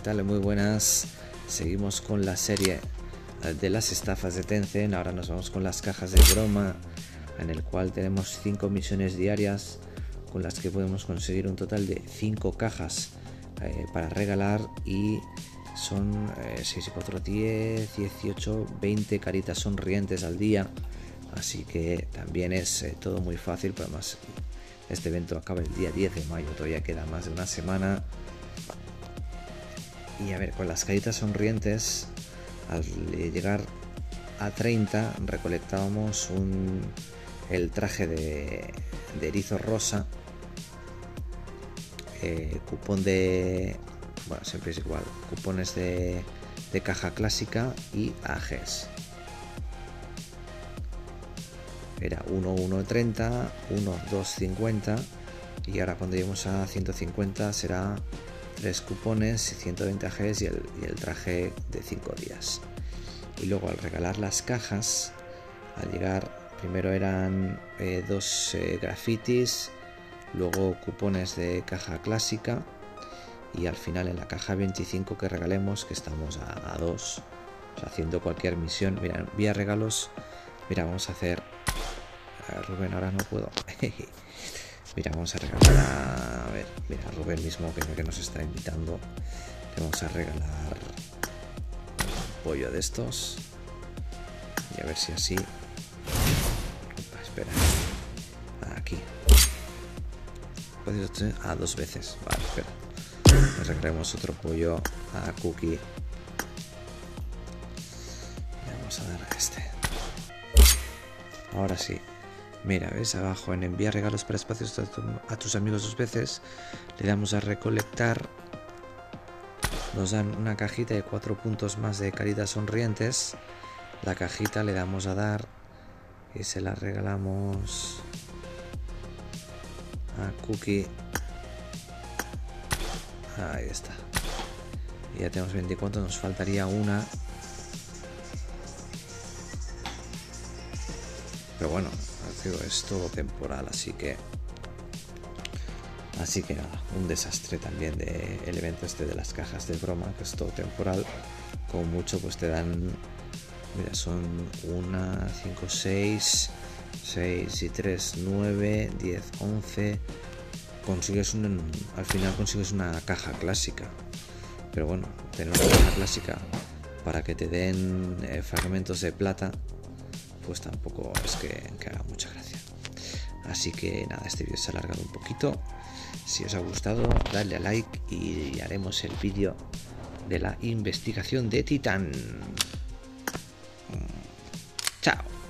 ¿qué tal? Muy buenas. Seguimos con la serie de las estafas de Tencent. Ahora nos vamos con las cajas de broma, en el cual tenemos 5 misiones diarias con las que podemos conseguir un total de 5 cajas para regalar, y son 6 y 4, 10, 18, 20 caritas sonrientes al día. Así que también es todo muy fácil, pero además este evento acaba el día 10 de mayo, todavía queda más de una semana. Y a ver, con las caritas sonrientes, al llegar a 30 recolectábamos el traje de erizo rosa, cupón de... bueno, siempre es igual, cupones de caja clásica y AGs. Era 1,130, 1,250, y ahora cuando lleguemos a 150 será 3 cupones, 120 AGs y el traje de 5 días. Y luego al regalar las cajas, al llegar, primero eran 2 grafitis, luego cupones de caja clásica, y al final en la caja 25 que regalemos, que estamos a 2, o sea, haciendo cualquier misión. Mira, vía regalos, mira, vamos a hacer... Rubén, ahora no puedo. Mira, vamos a regalar a ver, mira, Rubén mismo, que nos está invitando. Le vamos a regalar un pollo de estos. Y a ver si así... Opa, espera. Aquí. Puedes tener a 2 veces. Vale, espera. Le regalaremos otro pollo a Cookie. Le vamos a dar a este. Ahora sí. Mira, ves abajo en enviar regalos para espacios a tus amigos 2 veces, le damos a recolectar, nos dan una cajita de 4 puntos más de caritas sonrientes. La cajita le damos a dar y se la regalamos a Cookie. Ahí está. Y ya tenemos 24, nos faltaría una. Pero bueno, es todo temporal, así que nada, un desastre también el evento este de las cajas de broma, que es todo temporal. Como mucho pues te dan, mira, son 1, 5, 6 y 3, 9, 10, 11. Al final consigues una caja clásica, pero bueno, tener una caja clásica para que te den fragmentos de plata, pues tampoco es que haga mucha gracia. Así que nada, este vídeo se ha alargado un poquito. Si os ha gustado, dadle a like y haremos el vídeo de la investigación de Titán. Chao.